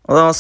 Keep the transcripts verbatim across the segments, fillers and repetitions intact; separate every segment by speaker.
Speaker 1: おはようございます。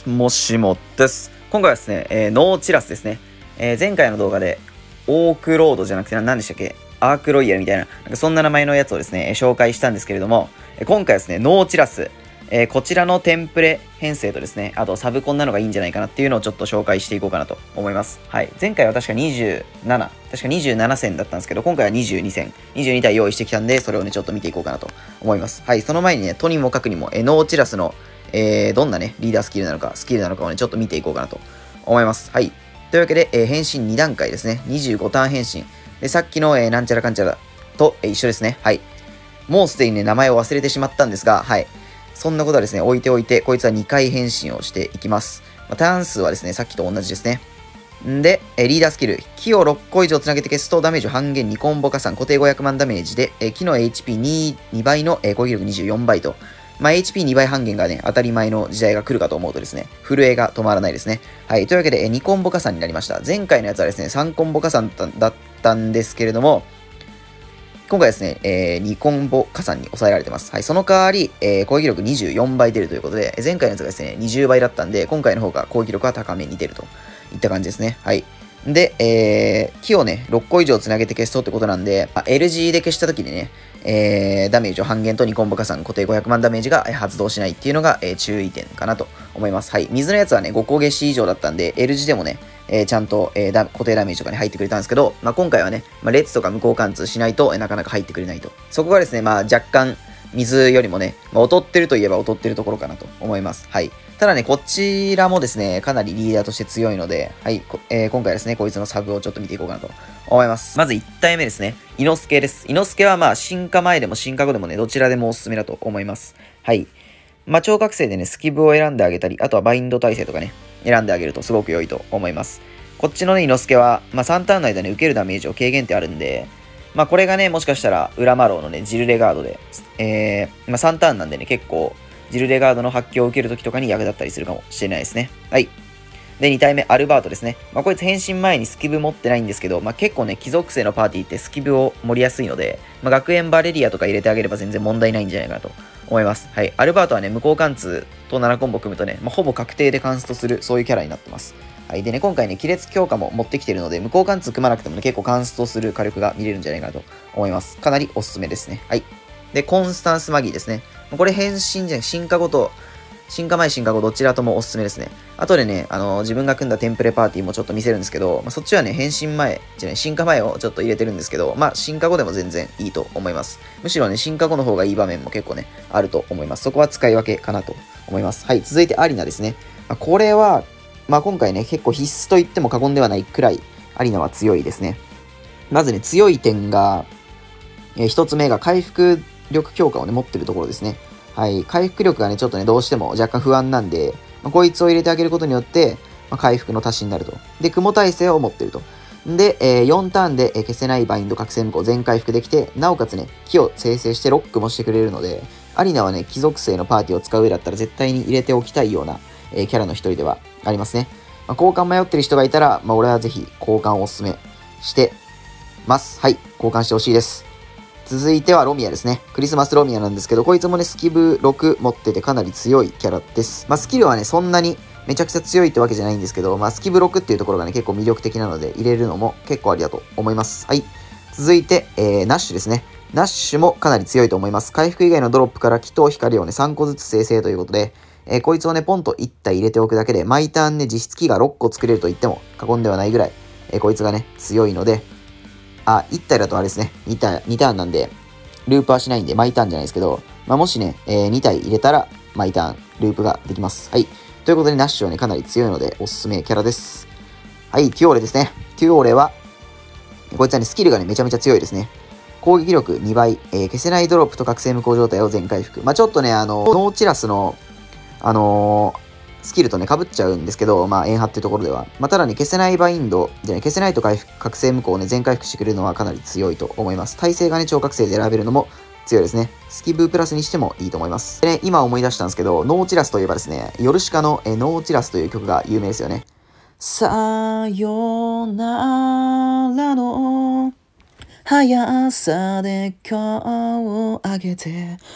Speaker 1: もしもです。今回はですね、えー、ノーチラスですね。えー、前回の動画で、オークロードじゃなくて何でしたっけ、アークロイヤルみたいな、なんかそんな名前のやつをですね、紹介したんですけれども、今回はですね、ノーチラス、えー、こちらのテンプレ編成とですね、あとサブコンなのがいいんじゃないかなっていうのをちょっと紹介していこうかなと思います。はい。前回は確かにじゅうなな、確かにじゅうなな戦だったんですけど、今回はにじゅうに戦、にじゅうに体用意してきたんで、それをね、ちょっと見ていこうかなと思います。はい。その前にね、とにもかくにも、えー、ノーチラスのえー、どんなね、リーダースキルなのか、スキルなのかをね、ちょっと見ていこうかなと思います。はい。というわけで、えー、変身に段階ですね。にじゅうごターン変身。で、さっきの、えー、なんちゃらかんちゃらと、えー、一緒ですね。はい。もうすでにね、名前を忘れてしまったんですが、はい。そんなことはですね、置いておいて、こいつはにかい変身をしていきます。まあ、ターン数はですね、さっきと同じですね。んで、えリーダースキル、木をろっこ以上つなげて消すとダメージを半減にコンボ加算、固定ごひゃくまんダメージで、え木の エイチピーに にばいの、え攻撃力にじゅうよんばいと、まあ、エイチピーに 倍半減がね、当たり前の時代が来るかと思うとですね、震えが止まらないですね。はい。というわけで、えにコンボ加算になりました。前回のやつはですね、さんコンボ加算だったんですけれども、今回ですね、えー、にコンボ加算に抑えられてます。はい。その代わり、えー、攻撃力にじゅうよんばい出るということで、前回のやつがですね、にじゅうばいだったんで、今回の方が攻撃力は高めに出るといった感じですね。はい。で、えー、木をね、ろっこ以上つなげて消すとってことなんで、まあ、エルジー で消した時にね、えー、ダメージを半減とにコンボ加算、固定ごひゃくまんダメージが発動しないっていうのが、えー、注意点かなと思います。はい。水のやつはね、ご攻撃以上だったんで、エルジー でもね、えー、ちゃんと、えー、固定ダメージとかに入ってくれたんですけど、まあ、今回はね、まあ、列とか無効貫通しないと、えー、なかなか入ってくれないと。そこがですね、まあ、若干、水よりもね、まあ、劣ってるといえば劣ってるところかなと思います。はい。ただね、こちらもですね、かなりリーダーとして強いので、はい、えー、今回はですね、こいつのサブをちょっと見ていこうかなと思います。まずいち体目ですね、伊之助です。伊之助はまあ、進化前でも進化後でもね、どちらでもおすすめだと思います。はい。まあ、超覚醒でね、スキブを選んであげたり、あとはバインド耐性とかね、選んであげるとすごく良いと思います。こっちのね、伊之助は、まあ、さんターンの間に受けるダメージを軽減ってあるんで、まあ、これがね、もしかしたら、裏マローのね、ジルレガードで、えー、まあ、さんターンなんでね、結構、ジルレガードの発狂を受けるときとかに役立ったりするかもしれないですね。はい。で、に体目、アルバートですね。まあ、こいつ変身前にスキブ持ってないんですけど、まあ、結構ね、貴族生のパーティーってスキブを盛りやすいので、まあ、学園バレリアとか入れてあげれば全然問題ないんじゃないかなと思います。はい。アルバートはね、無効貫通とななコンボ組むとね、まあ、ほぼ確定でカンストする、そういうキャラになってます。はい。でね、今回ね、亀裂強化も持ってきてるので、無効貫通組まなくてもね、結構カンストする火力が見れるんじゃないかなと思います。かなりおすすめですね。はい。で、コンスタンスマギーですね。これ変身じゃん、進化ごと、進化前、進化後、どちらともおすすめですね。後でね、あのー、自分が組んだテンプレパーティーもちょっと見せるんですけど、まあ、そっちはね、変身前、じゃない、進化前をちょっと入れてるんですけど、まあ、進化後でも全然いいと思います。むしろね、進化後の方がいい場面も結構ね、あると思います。そこは使い分けかなと思います。はい、続いてアリナですね。まあ、これは、まあ、今回ね、結構必須と言っても過言ではないくらい、アリナは強いですね。まずね、強い点が、えー、一つ目が回復力強化をね、持ってるところですね。はい。回復力がね、ちょっとね、どうしても若干不安なんで、まあ、こいつを入れてあげることによって、まあ、回復の足しになると。で、雲耐性を持ってると。で、えー、よんターンで、えー、消せないバインド覚醒無効全回復できて、なおかつね、木を生成してロックもしてくれるので、アリナはね、貴族性のパーティーを使う上だったら絶対に入れておきたいような、えー、キャラの一人ではありますね。まあ、交換迷ってる人がいたら、まあ、俺はぜひ交換をお勧めしてます。はい。交換してほしいです。続いてはロミアですね。クリスマスロミアなんですけど、こいつもね、スキブろく持っててかなり強いキャラです。まあ、スキルはね、そんなにめちゃくちゃ強いってわけじゃないんですけど、まあ、スキブろくっていうところがね、結構魅力的なので、入れるのも結構ありだと思います。はい。続いて、えー、ナッシュですね。ナッシュもかなり強いと思います。回復以外のドロップから気と光をね、さんこずつ生成ということで、えー、こいつをね、ポンといち体入れておくだけで、毎ターンね、実質気がろっこ作れると言っても過言ではないぐらい、えー、こいつがね、強いので、あ、いち体だとあれですね、にターン、にターンなんで、ループはしないんで、毎ターンじゃないですけど、まあ、もしね、えー、に体入れたら、毎ターン、ループができます。はい。ということで、ナッシュはね、かなり強いので、おすすめキャラです。はい、ティオーレですね。ティオーレは、こいつはね、スキルがね、めちゃめちゃ強いですね。攻撃力にばい、えー、消せないドロップと覚醒無効状態を全回復。まあ、ちょっとね、あの、ノーチラスの、あのー、スキルとね、被っちゃうんですけど、まあ、円波っていうところでは。まあ、ただね、消せないバインド、じゃね、消せないと回復、覚醒無効をね、全回復してくれるのはかなり強いと思います。耐性がね、超覚醒で選べるのも強いですね。スキブプラスにしてもいいと思います。でね、今思い出したんですけど、ノーチラスといえばですね、ヨルシカのえノーチラスという曲が有名ですよね。さよならの速さで今日をあげて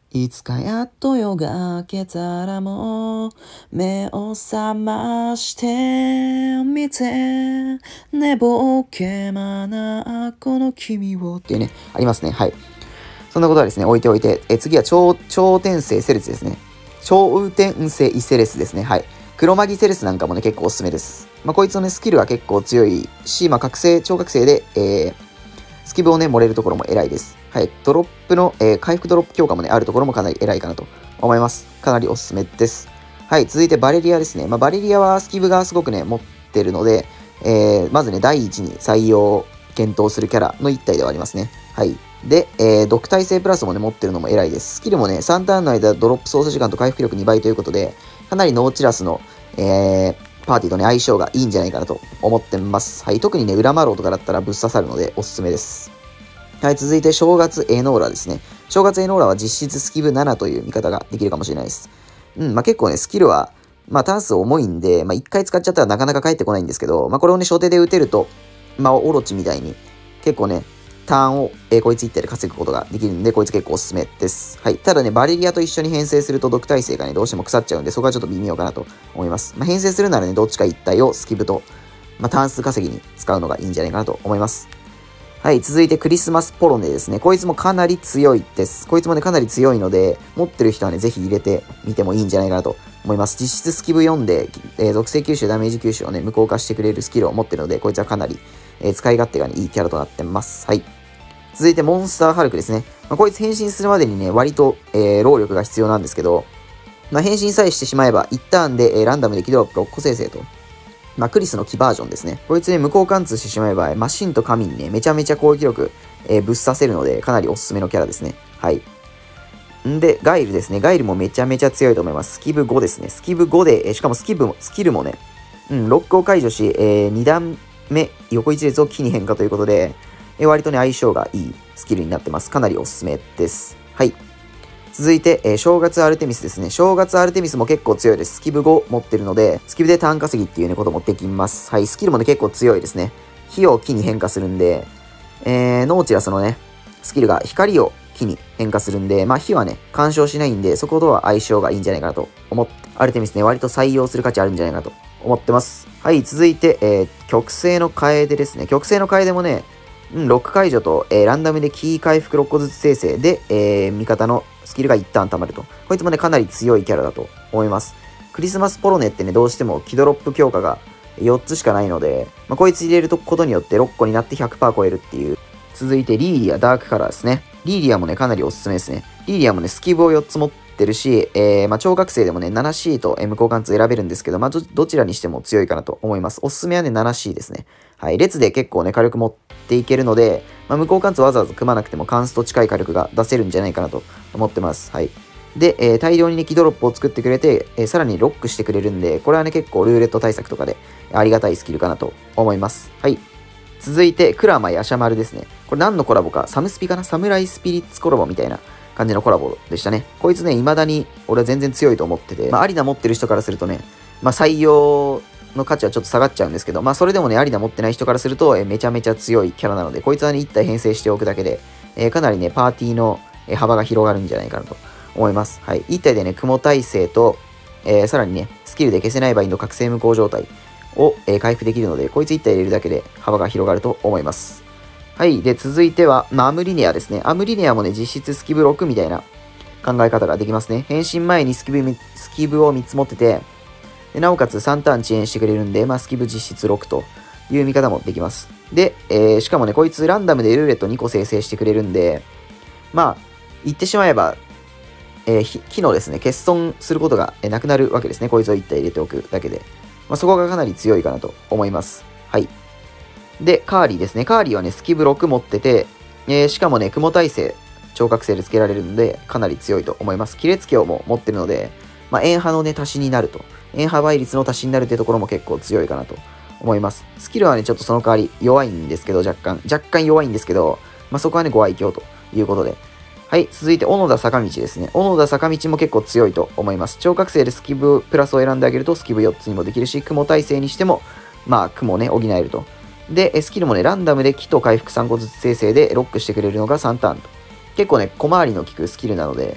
Speaker 1: いつかやっと夜が明けたらもう目を覚まして見て寝ぼけまなこの君をっていうね、ありますね。はい。そんなことはですね、置いておいて、え次は超、超転生セレスですね。超転生セレスですね。はい。黒マギセレスなんかもね、結構おすすめです。まあ、こいつのね、スキルは結構強いし、まあ、覚醒、超覚醒で、えー、スキブをね、盛れるところも偉いです。はい。ドロップの、えー、回復ドロップ強化もね、あるところもかなり偉いかなと思います。かなりおすすめです。はい。続いてバレリアですね。まあ、バレリアはスキブがすごくね、持ってるので、えー、まずね、第一に採用、検討するキャラの一体ではありますね。はい。で、えー、毒耐性プラスもね、持ってるのも偉いです。スキルもね、さんターンの間、ドロップ操作時間と回復力にばいということで、かなりノーチラスの、えー、パーティーとね、相性がいいんじゃないかなと思ってます。はい。特にね、裏マロウとかだったらぶっ刺さるので、おすすめです。はい。続いて、正月エノーラですね。正月エノーラは実質スキブななという見方ができるかもしれないです。うん、まあ結構ね、スキルは、まあターン数重いんで、まあ一回使っちゃったらなかなか返ってこないんですけど、まあこれをね、初手で打てると、まあオロチみたいに、結構ね、ターンを、えー、こいついったで稼ぐことができるんで、こいつ結構おすすめです。はい。ただね、バレリアと一緒に編成すると毒耐性がね、どうしても腐っちゃうんで、そこはちょっと微妙かなと思います。まあ、編成するならね、どっちか一体をスキブと、まあ、ターン数稼ぎに使うのがいいんじゃないかなと思います。はい。続いてクリスマスポロネですね。こいつもかなり強いです。こいつもね、かなり強いので、持ってる人はね、ぜひ入れてみてもいいんじゃないかなと思います。実質スキブよんで、えー、属性吸収、ダメージ吸収をね、無効化してくれるスキルを持ってるので、こいつはかなり、えー、使い勝手がね、いいキャラとなってます。はい。続いてモンスターハルクですね。まあ、こいつ変身するまでにね、割と、えー、労力が必要なんですけど、まあ、変身さえしてしまえば、いちターンで、えー、ランダムで機動力ろっこ生成と、まあ、クリスの木バージョンですね。こいつね、無効貫通してしまえば、マシンと神にね、めちゃめちゃ攻撃力、えー、ぶっ刺せるので、かなりおすすめのキャラですね。はい。んで、ガイルですね。ガイルもめちゃめちゃ強いと思います。スキブごですね。スキブごで、えー、しかもスキブも、スキルもね、うん、ロックを解除し、えー、に段目、横一列を木に変化ということで、えー、割とね、相性がいいスキルになってます。かなりおすすめです。はい。続いて、えー、正月アルテミスですね。正月アルテミスも結構強いです。スキブご持ってるので、スキブでターン稼ぎっていうね、こともできます。はい。スキルもね、結構強いですね。火を木に変化するんで、えー、ノーチラスのね、スキルが光を木に変化するんで、まあ火はね、干渉しないんで、そことは相性がいいんじゃないかなと思って、アルテミスね、割と採用する価値あるんじゃないかなと思ってます。はい。続いて、えー、極性の楓ですね。極性の楓もね、うん、ロック解除と、えー、ランダムでキー回復ろっこずつ生成で、えー、味方のスキルが一旦溜まると。こいつもね、かなり強いキャラだと思います。クリスマスポロネってね、どうしてもキドロップ強化がよっつしかないので、まあ、こいつ入れることによってろっこになって ひゃくパーセント 超えるっていう。続いて、リーリアダークカラーですね。リーリアもね、かなりおすすめですね。リーリアもね、スキブをよっつ持ってるし、えー、まあ、超覚醒でもね、ななシー と M 交換通選べるんですけど、まあど、どちらにしても強いかなと思います。おすすめはね、ななシー ですね。はい。列で結構ね、火力持っていけるので、まあ、無効貫通わざわざ組まなくても、カンスト近い火力が出せるんじゃないかなと思ってます。はい。で、えー、大量にね、キドロップを作ってくれて、えー、さらにロックしてくれるんで、これはね、結構ルーレット対策とかでありがたいスキルかなと思います。はい。続いて、クラマヤシャマルですね。これ何のコラボか、サムスピかなサムライスピリッツコラボみたいな感じのコラボでしたね。こいつね、未だに俺は全然強いと思ってて、まあ、アリナ持ってる人からするとね、まあ、採用の価値はちょっと下がっちゃうんですけど、まあ、それでもね、アリナ持ってない人からすると、えめちゃめちゃ強いキャラなので、こいつはね、一体編成しておくだけで、えー、かなりね、パーティーの幅が広がるんじゃないかなと思います。はい。一体でね、雲耐性と、えー、さらにね、スキルで消せないバインド覚醒無効状態を、えー、回復できるので、こいつ一体入れるだけで幅が広がると思います。はい。で、続いては、まあ、アムリネアですね。アムリネアもね、実質スキブろくみたいな考え方ができますね。変身前にスキブ、スキブをみっつ持ってて、でなおかつさんターン遅延してくれるんで、まあ、スキブ実質ろくという見方もできます。で、えー、しかもね、こいつランダムでルーレットにこ生成してくれるんで、まあ、言ってしまえば、えー、機能ですね、欠損することがなくなるわけですね。こいつを一体入れておくだけで。まあ、そこがかなり強いかなと思います。はい。で、カーリーですね。カーリーはね、スキブろく持ってて、えー、しかもね、雲耐性、超覚醒でつけられるので、かなり強いと思います。亀裂鏡も持ってるので、まあ、円波のね、足しになると。円波倍率の足しになるってところも結構強いかなと思います。スキルはね、ちょっとその代わり弱いんですけど、若干、若干弱いんですけど、まあ、そこはね、ご愛嬌ということで。はい、続いて、小野田坂道ですね。小野田坂道も結構強いと思います。超覚醒でスキブプラスを選んであげると、スキブよっつにもできるし、雲耐性にしても、まあ、雲をね、補えると。で、スキルもね、ランダムで木と回復さんこずつ生成でロックしてくれるのがさんターンと。結構ね、小回りの効くスキルなので、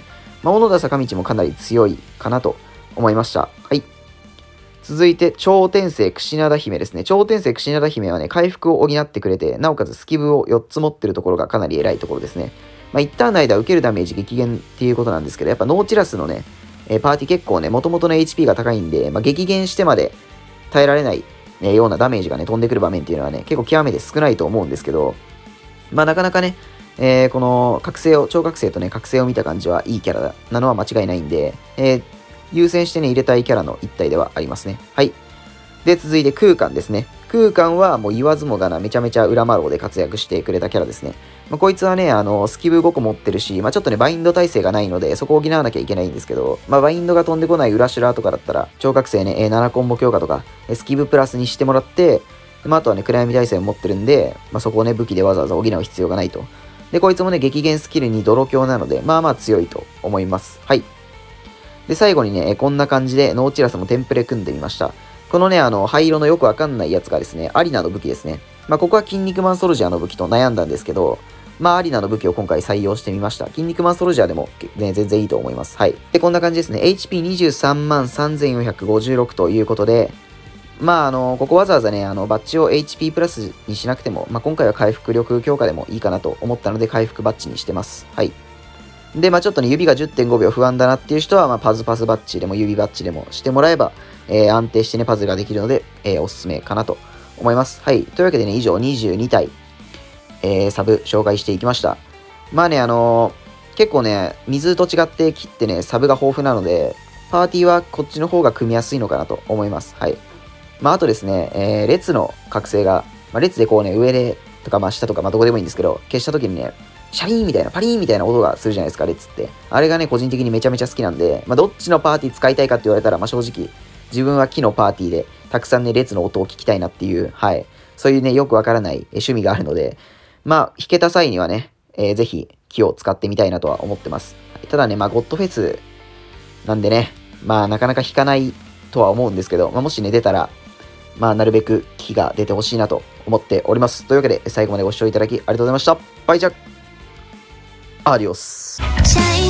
Speaker 1: まあ、小野田坂道もかなり強いかなと思いました。はい。続いて、超天聖櫛灘姫ですね。超天聖櫛灘姫はね、回復を補ってくれて、なおかつスキブをよっつ持ってるところがかなり偉いところですね。まあ、一旦の間受けるダメージ激減っていうことなんですけど、やっぱノーチラスのね、えー、パーティー結構ね、元々の エイチピー が高いんで、まあ、激減してまで耐えられない、えー、ようなダメージがね、飛んでくる場面っていうのはね、結構極めて少ないと思うんですけど、まあ、なかなかね、えー、この覚醒を、超覚醒とね、覚醒を見た感じはいいキャラなのは間違いないんで、えー、優先してね、入れたいキャラの一体ではありますね。はい。で、続いて空間ですね。空間はもう言わずもがな、めちゃめちゃ裏マローで活躍してくれたキャラですね。まあ、こいつはね、あの、スキブごこ持ってるし、まあ、ちょっとね、バインド耐性がないので、そこを補わなきゃいけないんですけど、まあ、バインドが飛んでこない裏シュラーとかだったら、超覚醒ね、ななコンボ強化とか、スキブプラスにしてもらって、まあ、あとはね、暗闇耐性を持ってるんで、まあ、そこをね、武器でわざわざ補う必要がないと。で、こいつもね、激減スキルに泥強なので、まあまあ強いと思います。はい。で、最後にね、こんな感じで、ノーチラスもテンプレ組んでみました。このね、あの、灰色のよくわかんないやつがですね、アリナの武器ですね。まあ、ここは筋肉マンソルジャーの武器と悩んだんですけど、まあ、アリナの武器を今回採用してみました。筋肉マンソルジャーでもね、全然いいと思います。はい。で、こんな感じですね。エイチピーにじゅうさんまんさんぜんよんひゃくごじゅうろく ということで、まあ、あの、ここわざわざね、あの、バッジを エイチピー プラスにしなくても、まあ、今回は回復力強化でもいいかなと思ったので、回復バッジにしてます。はい。で、まあ、ちょっとね、指が じゅってんごびょう不安だなっていう人は、まあ、パズパズバッジでも指バッジでもしてもらえば、えー、安定してね、パズルができるので、えー、おすすめかなと思います。はい。というわけでね、以上にじゅうに体、えー、サブ紹介していきました。まあね、あのー、結構ね、水と違って切ってね、サブが豊富なので、パーティーはこっちの方が組みやすいのかなと思います。はい。まあ、あとですね、えー、列の覚醒が、まあ、列でこうね、上でとか、まあ、下とか、まあ、どこでもいいんですけど、消した時にね、シャリーンみたいな、パリーンみたいな音がするじゃないですか、列って。あれがね、個人的にめちゃめちゃ好きなんで、まあ、どっちのパーティー使いたいかって言われたら、まあ、正直、自分は木のパーティーで、たくさんね、列の音を聞きたいなっていう、はい。そういうね、よくわからない趣味があるので、まあ、弾けた際にはね、えー、ぜひ、木を使ってみたいなとは思ってます。ただね、まあ、ゴッドフェスなんでね、まあ、なかなか弾かないとは思うんですけど、まあ、もしね、出たら、まあ、なるべく木が出てほしいなと思っております。というわけで、最後までご視聴いただきありがとうございました。バイチャアディオス。